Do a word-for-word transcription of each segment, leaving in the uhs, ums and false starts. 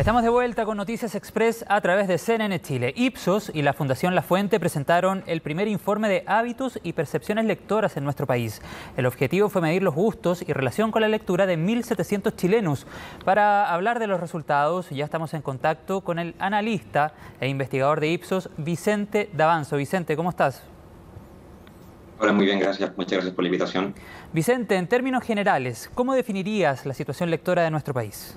Estamos de vuelta con Noticias Express a través de C N N Chile. Ipsos y la Fundación La Fuente presentaron el primer informe de hábitos y percepciones lectoras en nuestro país. El objetivo fue medir los gustos y relación con la lectura de mil setecientos chilenos. Para hablar de los resultados, ya estamos en contacto con el analista e investigador de Ipsos, Vicente Davanzo. Vicente, ¿cómo estás? Hola, muy bien, gracias. Muchas gracias por la invitación. Vicente, en términos generales, ¿cómo definirías la situación lectora de nuestro país?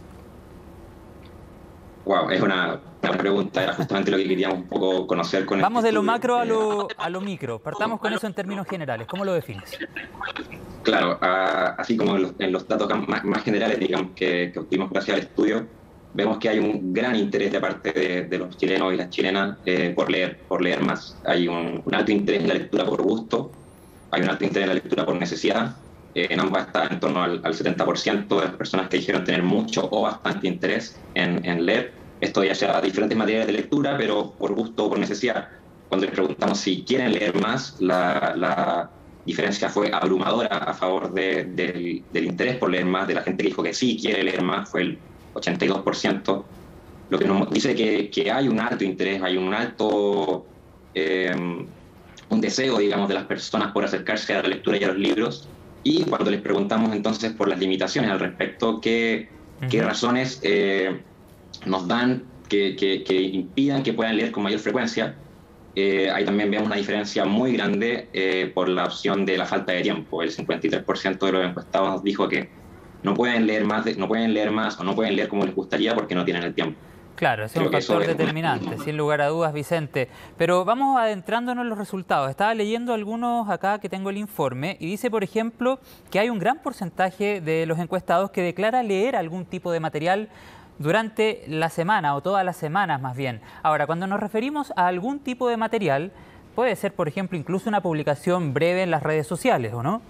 Wow, es una, una pregunta, era justamente lo que queríamos un poco conocer con Vamos este de lo estudio. macro a lo, a lo micro. Partamos con eso en términos generales. ¿Cómo lo defines? Claro, a, así como en los, en los datos más, más generales, digamos, que, que obtuvimos gracias al estudio, vemos que hay un gran interés de parte de, de los chilenos y las chilenas eh, por leer, por leer más. Hay un, un alto interés en la lectura por gusto, hay un alto interés en la lectura por necesidad. Eh, en ambas está en torno al, al setenta por ciento de las personas que dijeron tener mucho o bastante interés en, en leer. Esto ya sea diferentes materias de lectura, pero por gusto o por necesidad. Cuando les preguntamos si quieren leer más, la, la diferencia fue abrumadora a favor de, de, del interés por leer más. De la gente que dijo que sí quiere leer más fue el ochenta y dos por ciento, lo que nos dice que, que hay un alto interés, hay un alto eh, un deseo, digamos, de las personas por acercarse a la lectura y a los libros. Y cuando les preguntamos entonces por las limitaciones al respecto, ¿qué, uh-huh. qué razones eh, nos dan que, que, que impidan que puedan leer con mayor frecuencia? Eh, ahí también vemos una diferencia muy grande eh, por la opción de la falta de tiempo. El cincuenta y tres por ciento de los encuestados nos dijo que no pueden leer más, de, no pueden leer más o no pueden leer como les gustaría porque no tienen el tiempo. Claro, ese es un factor determinante, sin lugar a dudas, Vicente. Pero vamos adentrándonos en los resultados. Estaba leyendo algunos acá que tengo el informe y dice, por ejemplo, que hay un gran porcentaje de los encuestados que declara leer algún tipo de material durante la semana o todas las semanas más bien. Ahora, cuando nos referimos a algún tipo de material, puede ser, por ejemplo, incluso una publicación breve en las redes sociales, ¿o no?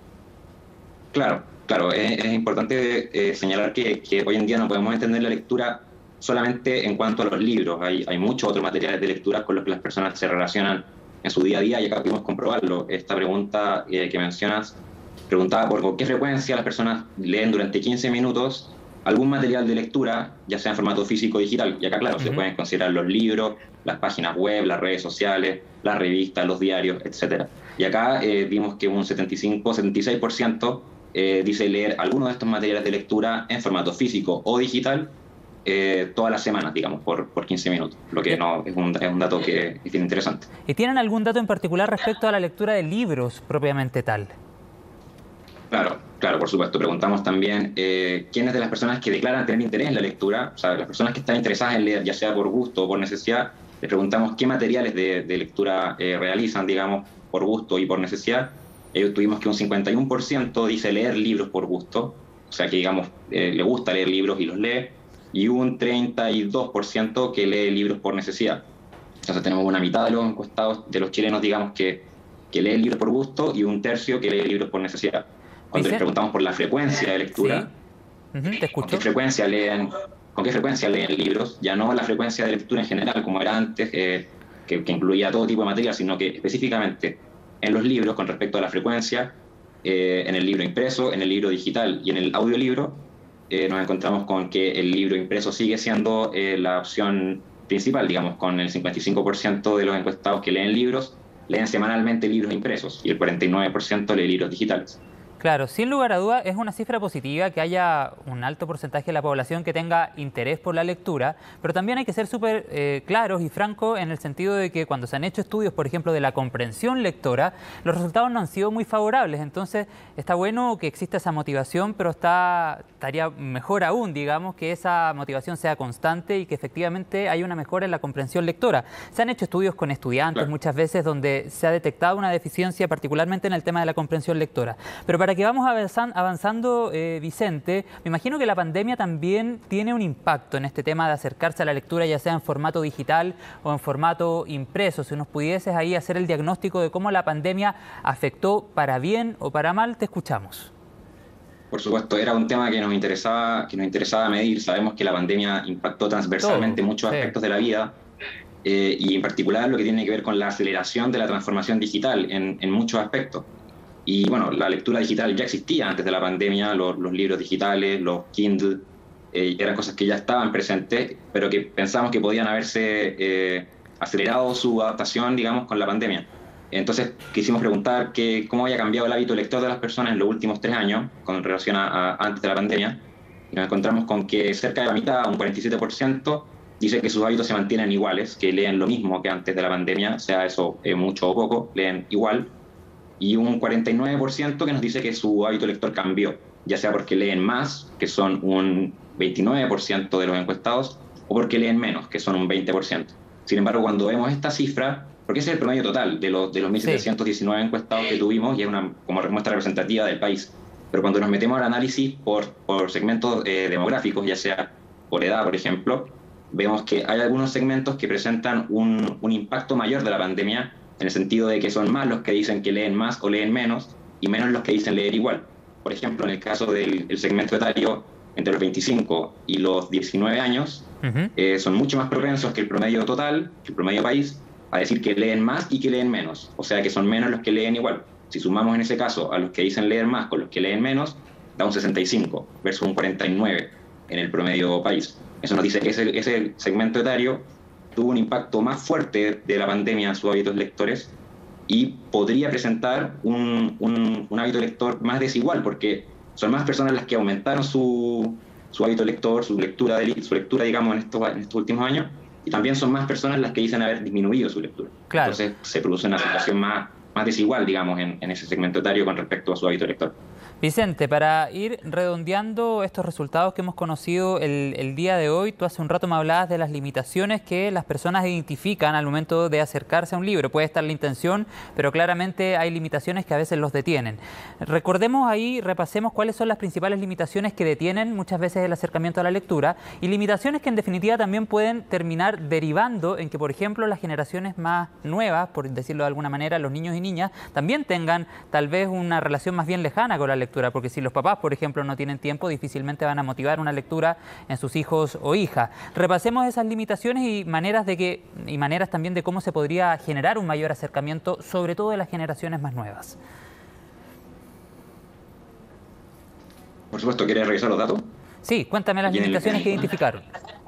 Claro, claro. Es, es importante eh, señalar que, que hoy en día no podemos entender la lectura solamente en cuanto a los libros. Hay, hay muchos otros materiales de lectura con los que las personas se relacionan en su día a día y acá pudimos comprobarlo. Esta pregunta eh, que mencionas preguntaba por con qué frecuencia las personas leen durante quince minutos algún material de lectura, ya sea en formato físico o digital. Y acá, claro, uh-huh. se pueden considerar los libros, las páginas web, las redes sociales, las revistas, los diarios, etcétera. Y acá eh, vimos que un setenta y cinco a setenta y seis por ciento eh, dice leer alguno de estos materiales de lectura en formato físico o digital Eh, todas las semanas, digamos, por, por quince minutos, lo que no es un, es un dato que es bien interesante. ¿Y tienen algún dato en particular respecto a la lectura de libros propiamente tal? Claro, claro, por supuesto. Preguntamos también eh, quiénes de las personas que declaran tener interés en la lectura, o sea, las personas que están interesadas en leer, ya sea por gusto o por necesidad, les preguntamos qué materiales de, de lectura eh, realizan, digamos, por gusto y por necesidad. Ellos tuvimos que un cincuenta y uno por ciento dice leer libros por gusto, o sea, que, digamos, eh, le gusta leer libros y los lee, y un treinta y dos por ciento que lee libros por necesidad. Entonces tenemos una mitad de los encuestados, de los chilenos, digamos, que, que lee libros por gusto y un tercio que lee libros por necesidad. Cuando les preguntamos por la frecuencia de lectura, ¿Sí? uh-huh, te escucho. ¿con qué frecuencia leen, con qué frecuencia leen libros? Ya no la frecuencia de lectura en general, como era antes, eh, que, que incluía todo tipo de material, sino que específicamente en los libros, con respecto a la frecuencia, eh, en el libro impreso, en el libro digital y en el audiolibro, Eh, nos encontramos con que el libro impreso sigue siendo eh, la opción principal, digamos, con el cincuenta y cinco por ciento de los encuestados que leen libros, leen semanalmente libros impresos y el cuarenta y nueve por ciento lee libros digitales. Claro, sin lugar a duda es una cifra positiva que haya un alto porcentaje de la población que tenga interés por la lectura, pero también hay que ser súper eh, claros y francos en el sentido de que cuando se han hecho estudios, por ejemplo, de la comprensión lectora, los resultados no han sido muy favorables. Entonces está bueno que exista esa motivación, pero está, estaría mejor aún, digamos, que esa motivación sea constante y que efectivamente haya una mejora en la comprensión lectora. Se han hecho estudios con estudiantes claro. muchas veces donde se ha detectado una deficiencia, particularmente en el tema de la comprensión lectora. Pero para que vamos avanzando, eh, Vicente, me imagino que la pandemia también tiene un impacto en este tema de acercarse a la lectura, ya sea en formato digital o en formato impreso. Si nos pudieses ahí hacer el diagnóstico de cómo la pandemia afectó para bien o para mal, te escuchamos. Por supuesto, era un tema que nos interesaba, que nos interesaba medir. Sabemos que la pandemia impactó transversalmente Todo, muchos sí. aspectos de la vida eh, y en particular lo que tiene que ver con la aceleración de la transformación digital en, en muchos aspectos. Y bueno, la lectura digital ya existía antes de la pandemia, los, los libros digitales, los Kindle, eh, eran cosas que ya estaban presentes, pero que pensamos que podían haberse eh, acelerado su adaptación, digamos, con la pandemia. Entonces quisimos preguntar que, cómo había cambiado el hábito lector de las personas en los últimos tres años con relación a, a antes de la pandemia, y nos encontramos con que cerca de la mitad, un cuarenta y siete por ciento, dice que sus hábitos se mantienen iguales, que leen lo mismo que antes de la pandemia, sea eso eh, mucho o poco, leen igual, y un cuarenta y nueve por ciento que nos dice que su hábito lector cambió, ya sea porque leen más, que son un veintinueve por ciento de los encuestados, o porque leen menos, que son un veinte por ciento. Sin embargo, cuando vemos esta cifra, porque ese es el promedio total de los, de los mil setecientos diecinueve sí. encuestados que tuvimos, y es una como muestra representativa del país, pero cuando nos metemos al análisis por, por segmentos eh, demográficos, ya sea por edad, por ejemplo, vemos que hay algunos segmentos que presentan un, un impacto mayor de la pandemia, en el sentido de que son más los que dicen que leen más o leen menos, y menos los que dicen leer igual. Por ejemplo, en el caso del el segmento etario entre los veinticinco y los diecinueve años, uh-huh. eh, son mucho más propensos que el promedio total, que el promedio país, a decir que leen más y que leen menos. O sea, que son menos los que leen igual. Si sumamos en ese caso a los que dicen leer más con los que leen menos, da un sesenta y cinco versus un cuarenta y nueve en el promedio país. Eso nos dice que ese, ese segmento etario tuvo un impacto más fuerte de la pandemia en sus hábitos lectores y podría presentar un, un, un hábito lector más desigual, porque son más personas las que aumentaron su, su hábito lector, su lectura, de, su lectura digamos, en estos, en estos últimos años, y también son más personas las que dicen haber disminuido su lectura. Claro. Entonces se produce una situación más, más desigual, digamos, en, en ese segmento etario con respecto a su hábito lector. Vicente, para ir redondeando estos resultados que hemos conocido el, el día de hoy, tú hace un rato me hablabas de las limitaciones que las personas identifican al momento de acercarse a un libro. Puede estar la intención, pero claramente hay limitaciones que a veces los detienen. Recordemos ahí, repasemos cuáles son las principales limitaciones que detienen muchas veces el acercamiento a la lectura, y limitaciones que en definitiva también pueden terminar derivando en que, por ejemplo, las generaciones más nuevas, por decirlo de alguna manera, los niños y niñas, también tengan tal vez una relación más bien lejana con la lectura. Porque si los papás, por ejemplo, no tienen tiempo, difícilmente van a motivar una lectura en sus hijos o hijas. Repasemos esas limitaciones y maneras de que y maneras también de cómo se podría generar un mayor acercamiento, sobre todo de las generaciones más nuevas. Por supuesto, ¿quieres revisar los datos? Sí, cuéntame las limitaciones el... que identificaron.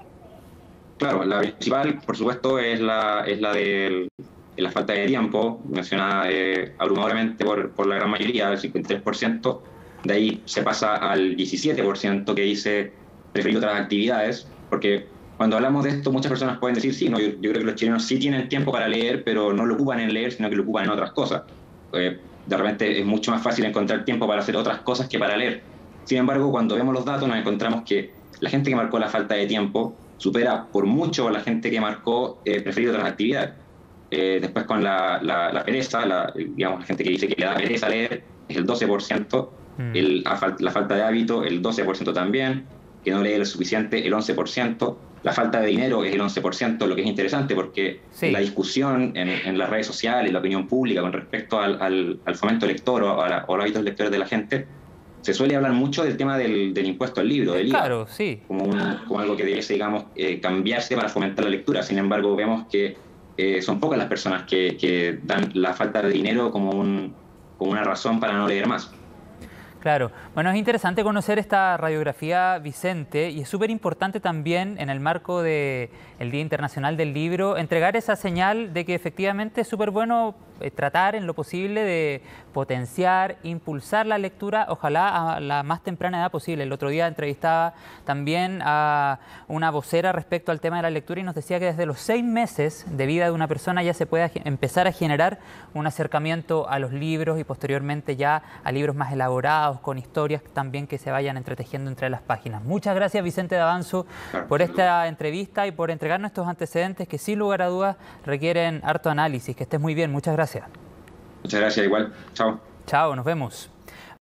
Claro, la principal, por supuesto, es la, es la de la falta de tiempo, mencionada eh, abrumadoramente por, por la gran mayoría, el cincuenta y tres por ciento. De ahí se pasa al diecisiete por ciento que dice preferir otras actividades, porque cuando hablamos de esto muchas personas pueden decir, sí, no, yo, yo creo que los chilenos sí tienen tiempo para leer, pero no lo ocupan en leer, sino que lo ocupan en otras cosas. Eh, de repente es mucho más fácil encontrar tiempo para hacer otras cosas que para leer. Sin embargo, cuando vemos los datos nos encontramos que la gente que marcó la falta de tiempo supera por mucho a la gente que marcó eh, preferir otras actividades. Eh, después con la, la, la pereza, la, digamos, la gente que dice que le da pereza leer, es el doce por ciento, mm. el, la falta de hábito, el doce por ciento también, que no lee lo suficiente, el once por ciento, la falta de dinero es el once por ciento, lo que es interesante porque sí. la discusión en, en las redes sociales, la opinión pública con respecto al, al, al fomento lector o a, la, o a los hábitos lectores de la gente, se suele hablar mucho del tema del, del impuesto al libro, del I V A, claro, sí. como, un, como algo que debiese, digamos, eh, cambiarse para fomentar la lectura. Sin embargo, vemos que Eh, son pocas las personas que, que dan la falta de dinero como, un, como una razón para no leer más. Claro. Bueno, es interesante conocer esta radiografía, Vicente, y es súper importante también en el marco del Día Internacional del Libro entregar esa señal de que efectivamente es súper bueno eh, tratar en lo posible de potenciar, impulsar la lectura, ojalá a la más temprana edad posible. El otro día entrevistaba también a una vocera respecto al tema de la lectura y nos decía que desde los seis meses de vida de una persona ya se puede empezar a generar un acercamiento a los libros y posteriormente ya a libros más elaborados, con historias también que se vayan entretejiendo entre las páginas. Muchas gracias, Vicente Davanzo, por esta entrevista y por entregarnos estos antecedentes que sin lugar a dudas requieren harto análisis. Que estés muy bien, muchas gracias. Muchas gracias, igual. Chao. Chao, nos vemos.